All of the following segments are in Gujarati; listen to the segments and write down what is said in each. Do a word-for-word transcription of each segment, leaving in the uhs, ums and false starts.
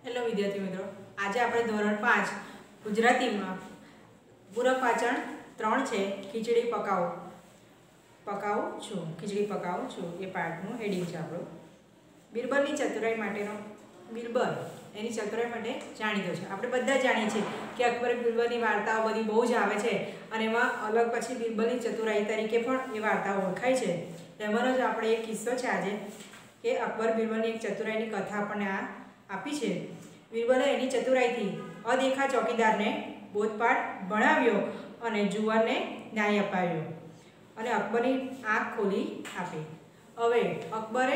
હેલો વિદ્યાર્થી મિત્રો, આજે આપણે ધોરણ પાંચ ગુજરાતીમાં પૂરક વાંચન ત્રણ છે ખીચડી પકાવો પકાવું છું ખીચડી પકાવું છું એ પાઠનું હેડિંગ છે આપણું. બિરબલની ચતુરાઈ માટેનો બિરબલ એની ચતુરાઈ માટે જાણીતો છે. આપણે બધા જાણીએ છીએ કે અકબર બિરબલની વાર્તાઓ બધી બહુ જ આવે છે અને એમાં અલગ પછી બિરબલની ચતુરાઈ તરીકે પણ એ વાર્તાઓ ઓળખાય છે. એમાંનો જ આપણે એક કિસ્સો છે આજે કે અકબર બિરબલની એક ચતુરાઈની કથા આપણને આ આપી છે. બિરબલે એની ચતુરાઈથી અદેખા ચોકીદારને બોધપાઠ ભણાવ્યો અને જુવાનને ન્યાય અપાવ્યો અને અકબરની આંખ ખોલી આપી. હવે અકબરે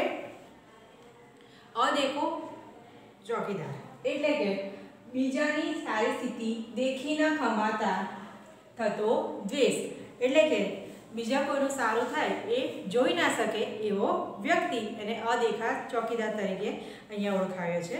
અદેખો ચોકીદાર એટલે કે બીજાની સારી સ્થિતિ દેખી ન ખમાતા થતો દ્વેષ, એટલે કે બીજા કોઈનું સારું થાય એ જોઈ ના શકે એવો વ્યક્તિ એને અદેખા ચોકીદાર તરીકે અહીંયા ઓળખાયો છે.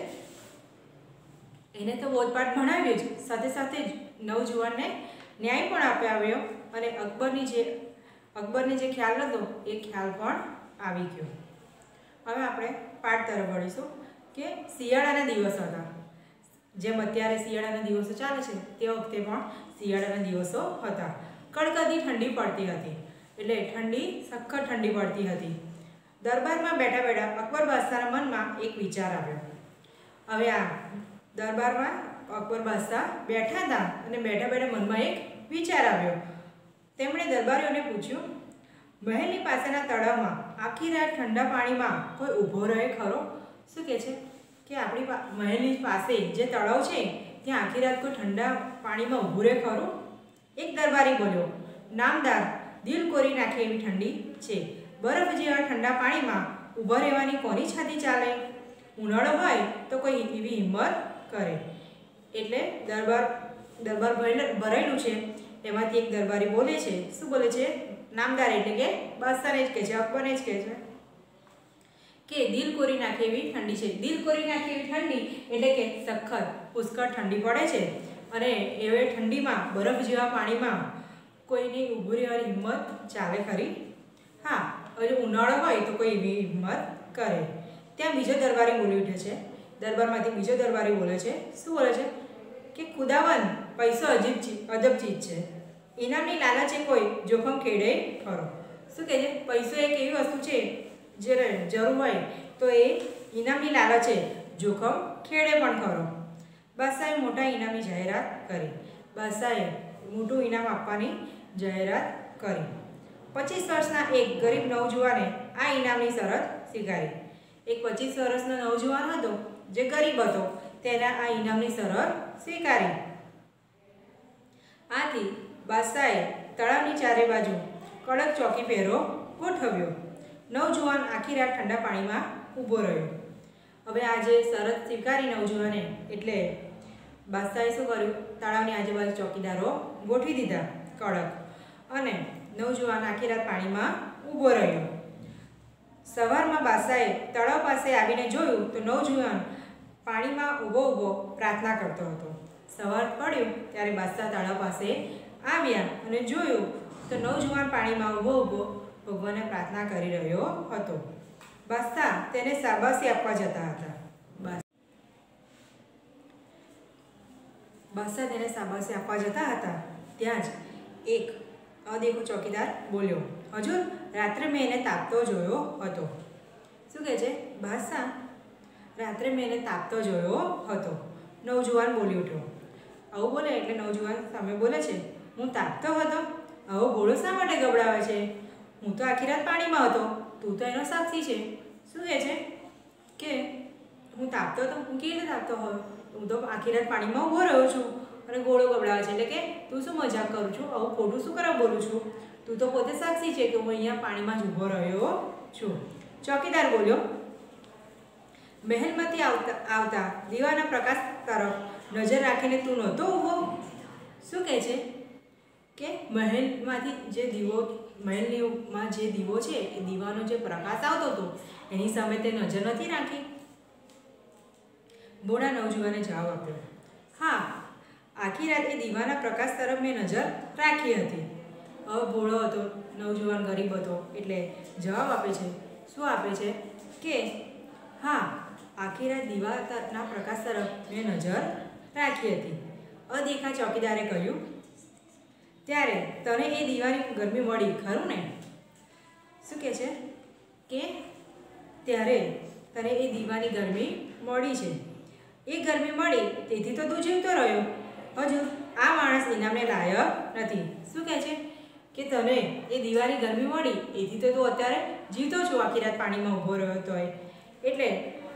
એને તો બોધપાઠ ભણાવ્યો જ, સાથે સાથે જ નવજુવાનને ન્યાય પણ અપાવ્યો અને અકબરની જે અકબરને જે ખ્યાલ હતો એ ખ્યાલ પણ આવી ગયો. હવે આપણે પાઠ તરફ વળીશું કે શિયાળાના દિવસો હતા. જેમ અત્યારે શિયાળાના દિવસો ચાલે છે તે વખતે પણ શિયાળાના દિવસો હતા. કડકડતી ઠંડી પડતી હતી, એટલે ઠંડી સખત ઠંડી પડતી હતી. દરબારમાં બેઠા બેઠા અકબર બાદશાહના મનમાં એક વિચાર આવ્યો. હવે આ દરબારમાં અકબર બાદશાહ બેઠા હતા અને બેઠા બેઠા મનમાં એક વિચાર આવ્યો. તેમણે દરબારીઓને પૂછ્યું, મહેલની પાસેના તળાવમાં આખી રાત ઠંડા પાણીમાં કોઈ ઊભો રહે ખરો? શું કહે છે કે આપણી મહેલની પાસે જે તળાવ છે ત્યાં આખી રાત કોઈ ઠંડા પાણીમાં ઊભું રહે ખરું? એક દરબારી બોલ્યો, નામદાર, દિલ કોરી નાખે એવી ઠંડી છે. બરફ જેવા ઠંડા પાણીમાં ઊભા રહેવાની કોની છાતી ચાલે? ઉનાળો હોય તો કોઈ એવી હિંમત કરે. એટલે દરબાર દરબાર ભરાયેલું છે એમાંથી એક દરબારી બોલે છે. શું બોલે છે? નામદાર એટલે કે બાદશાહને જ કહે છે, અકબરને જ કહે છે કે દિલ કોરી નાખે એવી ઠંડી છે. દિલ કોરી નાખે એવી ઠંડી એટલે કે સખત પુષ્કળ ઠંડી પડે છે અને એવી ઠંડીમાં બરફ જેવા પાણીમાં કોઈની ઊભું રહેવાની હિંમત ચાલે ખરી? હા, હજુ ઉનાળો હોય તો કોઈ એવી હિંમત કરે. ત્યાં બીજો દરબારી બોલી ઉઠે છે. દરબારમાંથી બીજો દરબારી બોલે છે. શું બોલે છે કે ખુદાવંદ, પૈસો અજીબ ચીજ અજબ ચીજ છે. ઇનામની લાલચે કોઈ જોખમ ખેડે ખરો? શું કહે છે? પૈસો એક એવી વસ્તુ છે જે જરૂર હોય તો એ ઇનામની લાલચે જોખમ ખેડે પણ ખરો. બાદશાહે મોટા ઇનામની જાહેરાત કરી. બાદશાહે મોટું ઇનામ આપવાની જાહેરાત કરી. પચીસ વર્ષના એક ગરીબ નવજુવાને આ ઇનામની શરત સ્વીકારી. એક પચીસ વર્ષનો નવજુવાન હતો જે ગરીબ હતો તેને આ ઇનામની શરત સ્વીકારી. આથી બાદશાહે તળાવની ચારે બાજુ કડક ચોકી પહેરો ગોઠવ્યો. નવજુવાન આખી રાત ઠંડા પાણીમાં ઊભો રહ્યો. હવે આ જે શરત સ્વીકારી નવજુવાને એટલે બાદશાહે શું કર્યું? તળાવની આજુબાજુ ચોકીદારો ગોઠવી દીધા કડક, અને નવજુવાન આખી રાત પાણીમાં ઊભો રહ્યો. સવારમાં બાદશાહે તળાવ પાસે આવીને જોયું તો નવજુવાન પાણીમાં ઊભો ઊભો પ્રાર્થના કરતો હતો. સવાર પડ્યું ત્યારે બાદશાહ તળાવ પાસે આવ્યા અને જોયું તો નવજુવાન પાણીમાં ઊભો ઊભો ભગવાનને પ્રાર્થના કરી રહ્યો હતો. બાદશાહ તેને શાબાશી આપવા જતા હતા. બાદશાહ તેને શાબાશી આપવા જતા હતા ત્યાં જ એક અદેખો ચોકીદાર બોલ્યો, હજુર, રાત્રે મેં એને તાપતો જોયો હતો. શું કહે છે? બાદશાહ, રાત્રે મેં એને તાપતો જોયો હતો. નવજુવાન બોલી ઉઠ્યો. આવું બોલે એટલે નવજુવાન સામે બોલે છે, હું તાપતો હતો? આવો ઘોડો શા માટે ગબડાવે છે? હું તો આખી રાત પાણીમાં હતો, તું તો એનો સાક્ષી છે. શું કહે છે કે હું તાપતો હતો? હું કેવી રીતે તાપતો હોય? હું તો આખી રાત પાણીમાં ઊભો રહ્યો છું અને ઘોડો ગબડાવે છે. એટલે કે તું શું મજાક કરું છું? આવું ખોટું શું કરવા બોલું છું? તું તો પોતે સાક્ષી છે કે હું અહીંયા પાણીમાં જ ઊભો રહ્યો છું. ચોકીદાર બોલ્યો, મહેલમાંથી આવતા આવતા દીવાના પ્રકાશ તરફ નજર રાખીને તું નહોતો ઊભો? શું કહે છે કે મહેલમાંથી જે દીવો મહેલમાં જે દીવો છે એ દીવાનો જે પ્રકાશ આવતો હતો એની સામે તે નજર નથી રાખી? ભોળા નવજુવાને જવાબ આપ્યો, હા, આખી રાત એ દીવાના પ્રકાશ તરફ મેં નજર રાખી હતી. હવે ભોળો હતો, નવજુવાન ગરીબ હતો એટલે જવાબ આપે છે. શું આપે છે કે હા, આખી રાત દીવાના પ્રકાશ તરફ મેં નજર રાખી હતી. અદેખા ચોકીદારે કહ્યું, ત્યારે તને એ દીવાની ગરમી મળી ખરું ને? શું કહે છે કે ત્યારે તને એ દીવાની ગરમી મળી છે. એ ગરમી મળી તેથી તો તું જીવતો રહ્યો. હજુ આ માણસ ઇનામને લાયક નથી. શું કહે છે કે તને એ દીવાની ગરમી મળી એથી તો તું અત્યારે જીવતો છો, આખી રાત પાણીમાં ઊભો રહ્યો તોય. એટલે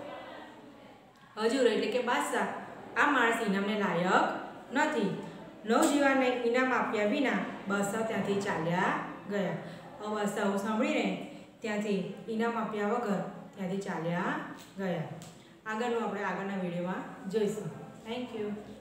હજુર એટલે કે બાદશાહ આ માણસ ઇનામને લાયક નથી. નવજીવનને ઇનામ આપ્યા વિના બાદશાહ ત્યાંથી ચાલ્યા ગયા. હવે બાદશાહ આવું સાંભળીને ત્યાંથી ઇનામ આપ્યા વગર ત્યાંથી ચાલ્યા ગયા. આગળનું આપણે આગળના વિડીયોમાં જોઈશું. Thank you.